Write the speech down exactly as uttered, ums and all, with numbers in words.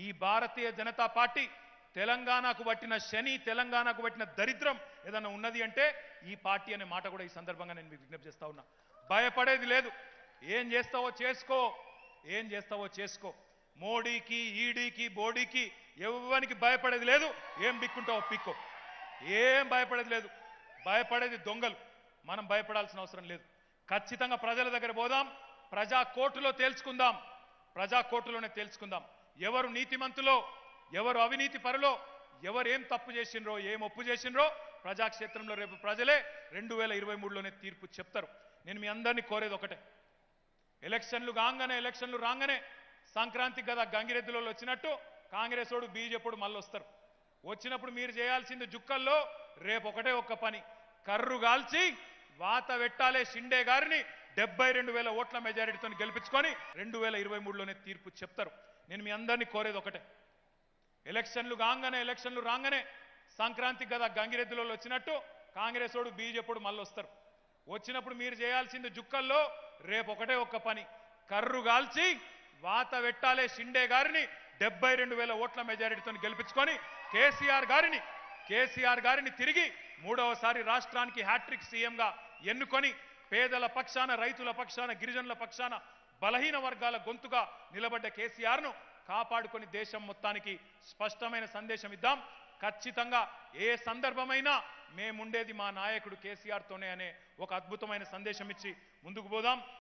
ఈ భారతీయ జనతా పార్టీ తెలంగాణకు పట్టిన శని, తెలంగాణకు పట్టిన దరిద్రం ఏదైనా ఉన్నది అంటే ఈ పార్టీ అనే మాట కూడా ఈ సందర్భంగా నేను మీకు విజ్ఞప్తి చేస్తా ఉన్నా. భయపడేది లేదు. ఏం చేస్తావో చేసుకో, ఏం చేస్తావో చేసుకో. మోడీకి, ఈడీకి, బోడీకి ఎవరికి భయపడేది లేదు. ఏం బిక్కుంటావో పిక్కో, ఏం భయపడేది లేదు. భయపడేది దొంగలు. మనం భయపడాల్సిన అవసరం లేదు. ఖచ్చితంగా ప్రజల దగ్గర పోదాం, ప్రజా కోర్టులో తేల్చుకుందాం, ప్రజా కోర్టులోనే తేల్చుకుందాం. ఎవరు నీతిమంతులో, ఎవరు అవినీతి పరులో, ఎవరు ఏం తప్పు చేసినరో, ఏం ఒప్పు చేసినరో ప్రజాక్షేత్రంలో రేపు ప్రజలే రెండు వేల ఇరవై మూడులోనే తీర్పు చెప్తారు. నేను మీ అందరినీ కోరేది ఒకటే, ఎలక్షన్లు కాగానే ఎలక్షన్లు రాగానే సంక్రాంతికి కదా గంగిరెద్దులో వచ్చినట్టు కాంగ్రెస్ ఓడు బీజేపీ మళ్ళీ వస్తారు. వచ్చినప్పుడు మీరు చేయాల్సింది జుక్కల్లో రేపు ఒకటే ఒక్క పని, కర్రు గాల్చి వాత పెట్టాలే షిండే గారిని డెబ్బై రెండు వేల ఓట్ల మెజారిటీతో గెలిపించుకొని రెండు వేల ఇరవై మూడులోనే తీర్పు చెప్తారు. నేను మీ అందరినీ కోరేది ఒకటే, ఎలక్షన్లు కాగానే ఎలక్షన్లు రాగానే సంక్రాంతికి కదా గంగిరెద్దులో వచ్చినట్టు కాంగ్రెస్ ఓడు బీజేపీ మళ్ళీ వస్తారు. వచ్చినప్పుడు మీరు చేయాల్సింది జుక్కల్లో రేపు ఒకటే ఒక్క పని, కర్రు గాల్చి వాత పెట్టాలే షిండే గారిని డెబ్బై రెండు వేల ఓట్ల మెజారిటీతో గెలిపించుకొని కేసీఆర్ గారిని కేసీఆర్ గారిని తిరిగి మూడవసారి రాష్ట్రానికి హ్యాట్రిక్ సీఎంగా ఎన్నుకొని పేదల పక్షాన, రైతుల పక్షాన, గిరిజనుల పక్షాన, బలహీన వర్గాల గొంతుగా నిలబడ్డ కేసీఆర్ను కాపాడుకొని దేశం మొత్తానికి స్పష్టమైన సందేశం ఇద్దాం. ఖచ్చితంగా ఏ సందర్భమైనా మేముండేది మా నాయకుడు కేసీఆర్తోనే అనే ఒక అద్భుతమైన సందేశం ఇచ్చి ముందుకు పోదాం.